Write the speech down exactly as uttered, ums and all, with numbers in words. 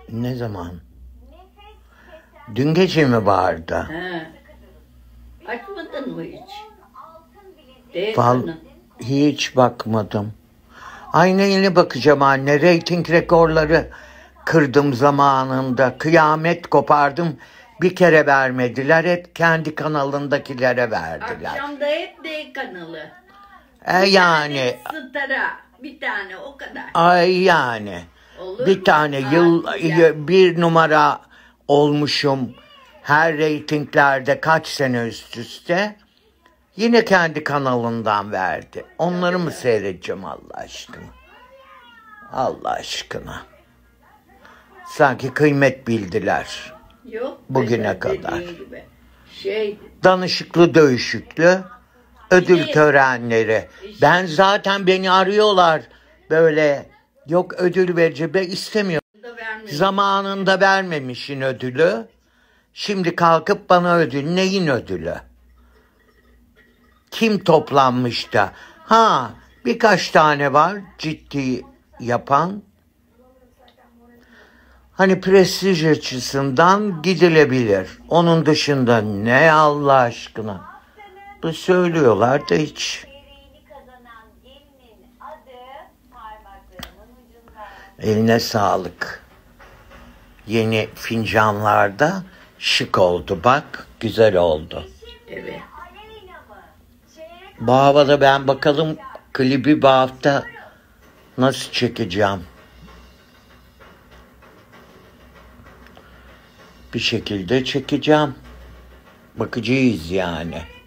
Ne zaman? Dün gece mi bağırdı? He. Açmadın mı hiç? Val hiç bakmadım. Aynı yeni bakacağım anne. Reyting rekorları kırdım zamanında. Kıyamet kopardım. Bir kere vermediler. Hep kendi kanalındakilere verdiler. Akşamda hep D kanalı. E Bir yani. tane Star'a. Bir tane o kadar. Ay yani. Olur bir mu? tane Aa, yıl güzel. bir numara olmuşum. Her reytinglerde kaç sene üst üste. Yine kendi kanalından verdi. Onları mı seyredeceğim Allah aşkına? Allah aşkına. Sanki kıymet bildiler. Yok. Bugüne mesela kadar. dediğin gibi. Şey, Danışıklı dövüşüklü. Ödül Bir de- törenleri. Ben zaten beni arıyorlar. Böyle yok ödül verici. Ben istemiyorum. da vermiyor. Zamanında vermemişin ödülü. Şimdi kalkıp bana ödül. Neyin ödülü? Kim toplanmış da? Ha, birkaç tane var ciddi yapan. Hani prestij açısından gidilebilir. Onun dışında ne Allah aşkına? Bu söylüyorlar da hiç. Eline sağlık. Yeni fincanlarda şık oldu bak. Güzel oldu. Evet. Bu havada ben bakalım klibi bu hafta nasıl çekeceğim. Bir şekilde çekeceğim. Bakacağız yani.